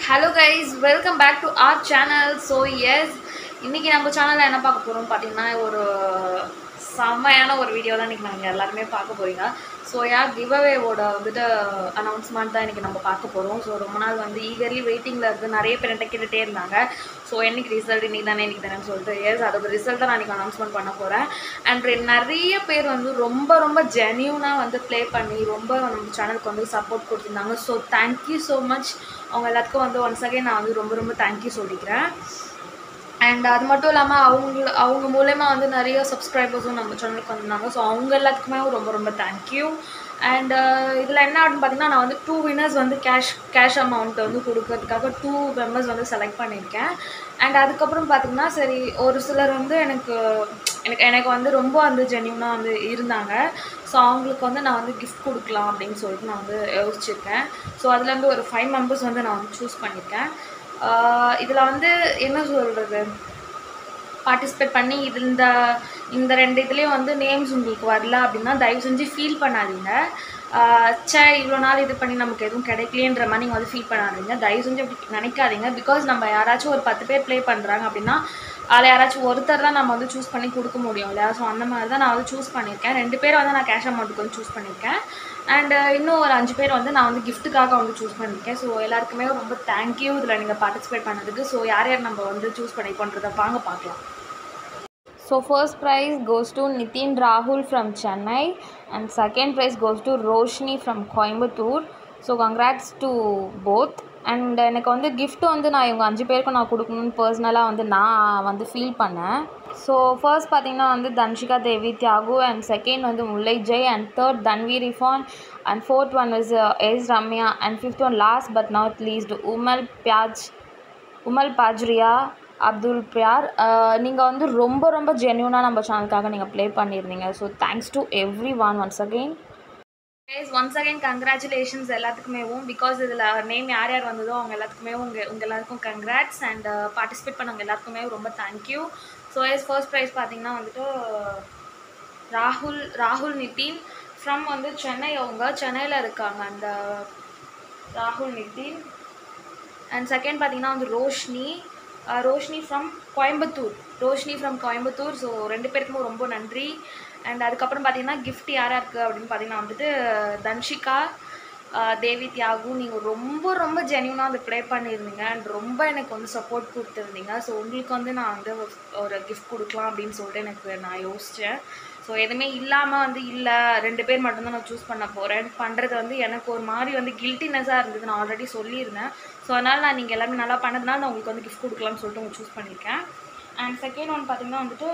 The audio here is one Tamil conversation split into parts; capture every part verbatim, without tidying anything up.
Hello guys, welcome back to our channel. So yes, இன்னைக்கு நம்ம சேனல்ல என்ன பார்க்க போறோம் பாத்தீங்கன்னா ஒரு செமையான ஒரு வீடியோ தான் இன்னைக்கு நாங்க எல்லாரும் பார்க்க போறீங்க. ஸோ யா கிவ் அவேவோட வந்துட்டு அனௌன்ஸ்மெண்ட் தான் இன்றைக்கி நம்ம பார்க்க போகிறோம். ஸோ ரொம்ப நாள் வந்து ஈகர்லி வெயிட்டிங்கில் இருந்து நிறைய பேர் என்கிட்ட கேட்டுகிட்டே இருந்தாங்க. ஸோ என்னைக்கு ரிசல்ட் இன்றைக்கி தானே இன்றைக்கி தானேன்னு சொல்லிட்டு எஸ் அதோட ரிசல்ட்டை நான் இன்றைக்கி அனௌன்ஸ்மெண்ட் பண்ண போகிறேன். அண்ட் நிறைய பேர் வந்து ரொம்ப ரொம்ப ஜென்யூனாக வந்து ப்ளே பண்ணி ரொம்ப நம்ம சேனலுக்கு வந்து சப்போர்ட் கொடுத்துருந்தாங்க. So thank you so much. அவங்க எல்லாத்துக்கும் வந்து ஒன்ஸ் அகேன் நான் வந்து ரொம்ப ரொம்ப தேங்க்யூ சொல்லிக்கிறேன். அண்ட் அது மட்டும் இல்லாமல் அவங்க அவங்க மூலயமா வந்து நிறைய சப்ஸ்கிரைபர்ஸும் நம்ம சேனலுக்கு வந்திருந்தாங்க. ஸோ அவங்க எல்லாத்துக்குமே ரொம்ப ரொம்ப தேங்க்யூ. அண்ட் இதில் என்ன அப்படின்னு பார்த்தீங்கன்னா நான் வந்து டூ வின்னர்ஸ் வந்து கேஷ் கேஷ் அமௌண்ட்டை வந்து கொடுக்கறதுக்காக டூ மெம்பர்ஸ் வந்து செலக்ட் பண்ணியிருக்கேன். அண்ட் அதுக்கப்புறம் பார்த்திங்கன்னா சரி ஒரு சிலர் வந்து எனக்கு எனக்கு எனக்கு வந்து ரொம்ப வந்து ஜென்யூனாக வந்து இருந்தாங்க. ஸோ அவங்களுக்கு வந்து நான் வந்து கிஃப்ட் கொடுக்கலாம் அப்படின்னு சொல்லிட்டு நான் வந்து யோசிச்சிருக்கேன். ஸோ அதுலேருந்து ஒரு ஃபைவ் மெம்பர்ஸ் வந்து நான் வந்து சூஸ் பண்ணியிருக்கேன். இதில் வந்து என்ன சொல்கிறது, பார்ட்டிசிபேட் பண்ணி இது இந்த இந்த ரெண்டு இதுலேயும் வந்து நேம்ஸ் உங்களுக்கு வரல அப்படின்னா தயவு செஞ்சு ஃபீல் பண்ணாதீங்க. சே இவ்வளோ நாள் இது பண்ணி நமக்கு எதுவும் கிடைக்கலன்ற மாதிரி நீங்கள் வந்து ஃபீல் பண்ணாதீங்க. தயவு செஞ்சு அப்படி நினைக்காதீங்க. பிகாஸ் நம்ம யாராச்சும் ஒரு பத்து பேர் ப்ளே பண்ணுறாங்க அப்படின்னா அதில் யாராச்சும் ஒருத்தர் தான் நம்ம வந்து சூஸ் பண்ணி கொடுக்க முடியும் இல்லையா. ஸோ அந்த மாதிரி தான் நான் வந்து சூஸ் பண்ணியிருக்கேன். ரெண்டு பேர் வந்து நான் கேஷ் அமௌண்ட்டுக்கு வந்து சூஸ் பண்ணியிருக்கேன். அண்டு இன்னும் ஒரு அஞ்சு பேர் வந்து நான் வந்து கிஃப்ட்டுக்காக வந்து சூஸ் பண்ணியிருக்கேன். ஸோ எல்லாருக்குமே ரொம்ப தேங்க்யூ இதில் நீங்கள் பார்ட்டிசிபேட் பண்ணதுக்கு. ஸோ யார் யார் நம்ம வந்து சூஸ் பண்ணிப்போன்றதை வாங்க பார்க்கலாம். So first prize goes to Nitin Rahul from Chennai and second prize goes to Roshni from Coimbatore. So congrats to both. And எனக்கு வந்து கிஃப்ட் வந்து நான் இவங்க அஞ்சு பேருக்கும் நான் கொடுக்கணும்னு பர்சனலாக வந்து நான் வந்து ஃபீல் பண்ணேன். ஸோ ஃபர்ஸ்ட் பார்த்திங்கன்னா வந்து தன்ஷிகா தேவி தியாகு அண்ட் செகண்ட் வந்து Mullai Jai and third Tanvi Rifan and fourth one is S Ramya and fifth one last but not least Umal Piyaj Umal Bajriya Abdul Piyar. நீங்கள் வந்து ரொம்ப ரொம்ப ஜென்யூனாக நம்ம சேனலுக்காக நீங்கள் ப்ளே பண்ணியிருந்தீங்க. So thanks to everyone once again. Once again congratulations எல்லாத்துக்குமேவும். பிகாஸ் இதில் நேம் யார் யார் வந்ததோ அவங்க எல்லாத்துக்குமே உங்கள் உங்கள் எல்லாருக்கும் கங்க்ராட்ஸ். அண்ட் பார்ட்டிசிபேட் பண்ணவங்க எல்லாத்துக்குமே ரொம்ப thank you. So S first prize பார்த்திங்கன்னா வந்துட்டு ராகுல் ராகுல் நிதின் ஃப்ரம் வந்து சென்னை. அவங்க சென்னையில் இருக்காங்க அந்த ராகுல் நிதின். அண்ட் செகண்ட் பார்த்திங்கன்னா வந்து Roshini Roshini from Coimbatore Roshini from Coimbatore. So ரெண்டு பேருக்குமே ரொம்ப நன்றி. அண்ட் அதுக்கப்புறம் பார்த்திங்கன்னா கிஃப்ட் யாராக இருக்குது அப்படின்னு பார்த்திங்கன்னா வந்துட்டு தன்ஷிகா தேவி தியாகு. நீங்கள் ரொம்ப ரொம்ப ஜென்யூனாக வந்து ப்ளே பண்ணியிருந்தீங்க அண்ட் ரொம்ப எனக்கு வந்து சப்போர்ட் கொடுத்துருந்தீங்க. ஸோ உங்களுக்கு வந்து நான் வந்து ஒரு கிஃப்ட் கொடுக்கலாம் அப்படின்னு சொல்லிட்டு எனக்கு நான் யோசித்தேன். ஸோ எதுவுமே இல்லாமல் வந்து இல்லை ரெண்டு பேர் மட்டும்தான் நான் சூஸ் பண்ண போகிறேன் பண்ணுறது வந்து எனக்கு ஒரு மாதிரி வந்து கில்ட்டினஸாக இருந்தது. நான் ஆல்ரெடி சொல்லியிருந்தேன். ஸோ அதனால் நான் நீங்கள் எல்லாமே நல்லா பண்ணதுனால நான் உங்களுக்கு வந்து கிஃப்ட் கொடுக்கலாம்னு சொல்லிட்டு உங்களுக்கு சூஸ் பண்ணியிருக்கேன். அண்ட் செகண்ட் ஒன் பார்த்திங்கன்னா வந்துட்டு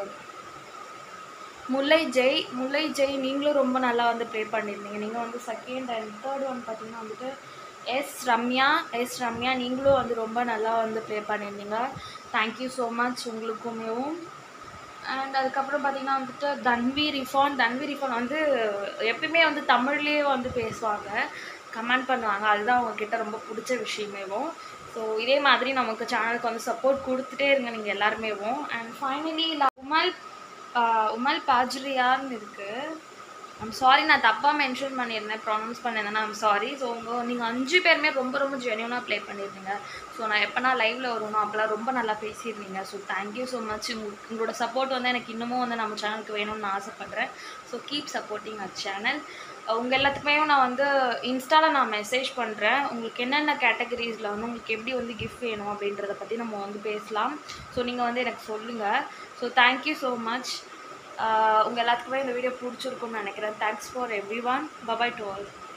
முல்லை ஜெய் முல்லை ஜெய் நீங்களும் ரொம்ப நல்லா வந்து ப்ளே பண்ணியிருந்தீங்க. நீங்கள் வந்து செகண்ட் அண்ட் தேர்ட் ஒன் பார்த்திங்கன்னா வந்துட்டு எஸ் ரம்யா எஸ் ரம்யா நீங்களும் வந்து ரொம்ப நல்லா வந்து ப்ளே பண்ணியிருந்தீங்க. தேங்க்யூ ஸோ மச் உங்களுக்குமேவும். அண்ட் அதுக்கப்புறம் பார்த்திங்கன்னா வந்துட்டு தன்வி ரிஃபான் தன்வி ரிஃபான் வந்து எப்பயுமே வந்து தமிழ்லேயே வந்து பேசுவாங்க, கமெண்ட் பண்ணுவாங்க. அதுதான் அவங்கக்கிட்ட ரொம்ப பிடிச்ச விஷயமேவும். ஸோ இதே மாதிரி நமக்கு சேனலுக்கு வந்து சப்போர்ட் கொடுத்துட்டே இருங்க நீங்கள் எல்லாருமேவும். அண்ட் ஃபைனலி உமல் உமல் பாஜ்ரியான்னு இருக்குது. ஐம் சாரி நான் தப்பாக மென்ஷன் பண்ணியிருந்தேன், ப்ரொனவுன்ஸ் பண்ணியிருந்தேன்னா ஐம் சாரி. ஸோ உங்கள் நீங்கள் அஞ்சு பேருமே ரொம்ப ரொம்ப ஜென்யூனாக ப்ளே பண்ணியிருந்தீங்க. ஸோ நான் எப்போனா லைவில் வருவேனோ அப்போலாம் ரொம்ப நல்லா பேசியிருந்தீங்க. So thank you so much. உங்களுக்கு உங்களோட சப்போர்ட் வந்து எனக்கு இன்னமும் வந்து நம்ம சேனலுக்கு வேணும்னு நான் ஆசைப்பட்றேன். So keep supporting our channel. உங்கள் எல்லாத்துக்குமே நான் வந்து இன்ஸ்டாவில் நான் மெசேஜ் பண்ணுறேன். உங்களுக்கு என்னென்ன கேட்டகரிஸில் வந்து உங்களுக்கு எப்படி வந்து கிஃப்ட் வேணும் அப்படின்றத பற்றி நம்ம வந்து பேசலாம். ஸோ நீங்கள் வந்து எனக்கு சொல்லுங்கள். So thank you so much. உங்கள் எல்லாத்துக்குமே இந்த வீடியோ பிடிச்சிருக்கும்னு நினைக்கிறேன். Thanks for everyone. Bye bye to all.